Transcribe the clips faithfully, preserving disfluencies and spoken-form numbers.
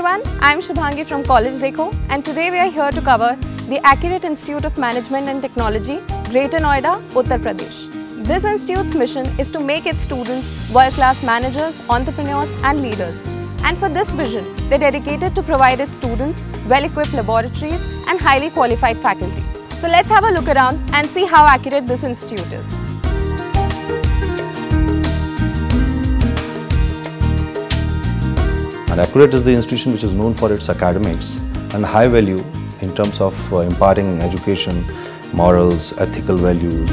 everyone, I am Shubhangi from College Dekho, and today we are here to cover the Accurate Institute of Management and Technology, Greater Noida, Uttar Pradesh. This institute's mission is to make its students world-class managers, entrepreneurs and leaders. And for this vision, they are dedicated to provide its students well-equipped laboratories and highly qualified faculty. So let's have a look around and see how accurate this institute is. And Accurate is the institution which is known for its academics and high value in terms of uh, imparting education, morals, ethical values.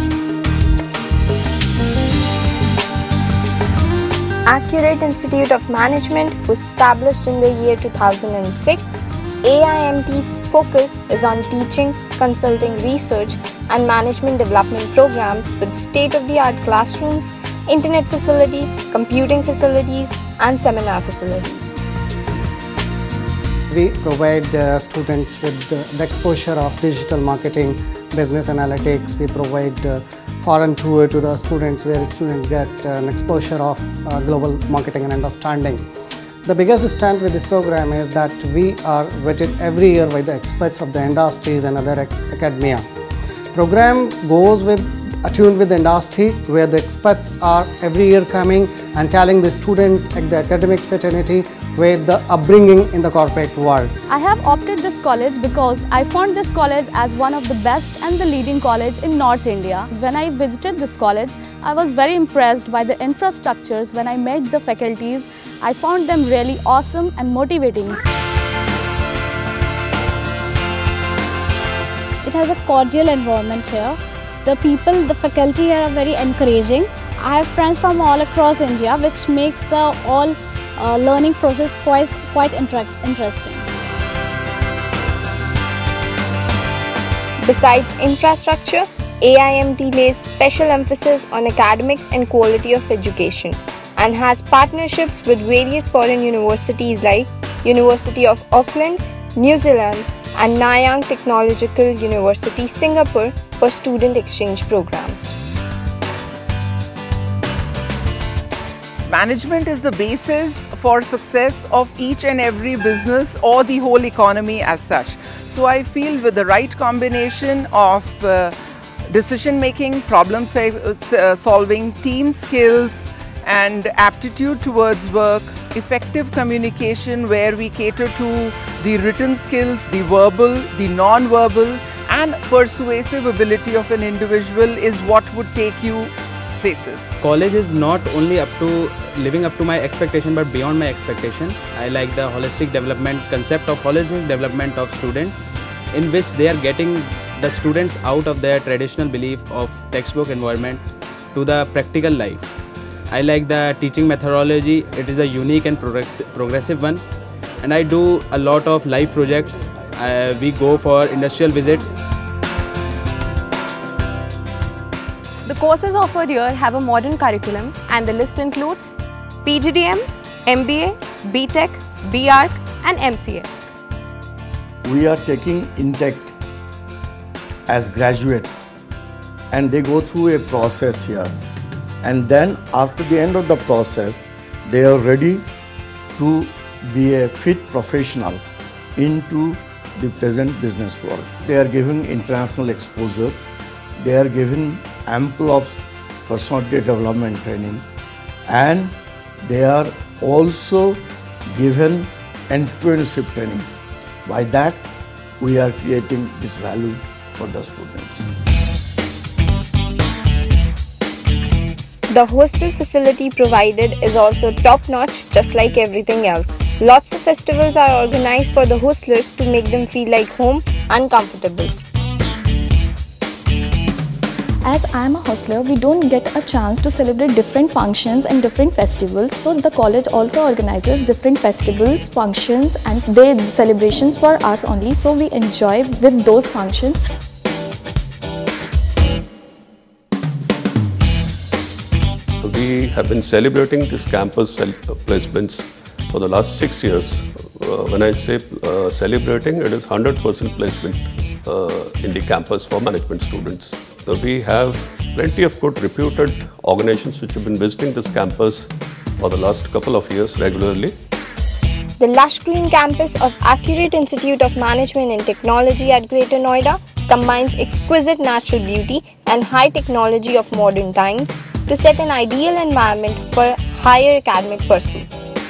Accurate Institute of Management was established in the year two thousand six. A I M T's focus is on teaching, consulting, research and management development programs with state-of-the-art classrooms, internet facility, computing facilities and seminar facilities. We provide uh, students with uh, the exposure of digital marketing, business analytics. We provide uh, foreign tour to the students where students get uh, an exposure of uh, global marketing and understanding. The biggest strength with this program is that we are vetted every year by the experts of the industries and other ac academia. Program goes with attuned with the industry where the experts are every year coming and telling the students at the academic fraternity with the upbringing in the corporate world. I have opted this college because I found this college as one of the best and the leading college in North India. When I visited this college, I was very impressed by the infrastructures. When I met the faculties, I found them really awesome and motivating. It has a cordial environment here. The people, the faculty here are very encouraging. I have friends from all across India, which makes the all Uh, learning process quite, quite interesting. Besides infrastructure, A I M T lays special emphasis on academics and quality of education and has partnerships with various foreign universities like University of Auckland, New Zealand and Nanyang Technological University, Singapore for student exchange programs. Management is the basis for success of each and every business or the whole economy as such. So I feel with the right combination of uh, decision making, problem solving, team skills and aptitude towards work, effective communication where we cater to the written skills, the verbal, the non-verbal and persuasive ability of an individual is what would take you places. College is not only up to living up to my expectation but beyond my expectation. I like the holistic development concept of holistic development of students in which they are getting the students out of their traditional belief of textbook environment to the practical life. I like the teaching methodology. It is a unique and progress progressive one and I do a lot of live projects. Uh, we go for industrial visits. The courses offered here have a modern curriculum and the list includes P G D M, M B A, B Tech, B Arch and M C A. We are taking Intech as graduates and they go through a process here and then after the end of the process they are ready to be a fit professional into the present business world. They are given international exposure. They are given ample of personality development training and they are also given entrepreneurship training. By that, we are creating this value for the students. The hostel facility provided is also top-notch, just like everything else. Lots of festivals are organized for the hostlers to make them feel like home and comfortable. As I am a hostler, we don't get a chance to celebrate different functions and different festivals. So the college also organizes different festivals, functions and they celebrations for us only. So we enjoy with those functions. We have been celebrating this campus placements for the last six years. Uh, when I say uh, celebrating, it is one hundred percent placement uh, in the campus for management students. So we have plenty of good reputed organizations which have been visiting this campus for the last couple of years regularly. The lush green campus of Accurate Institute of Management and Technology at Greater Noida combines exquisite natural beauty and high technology of modern times to set an ideal environment for higher academic pursuits.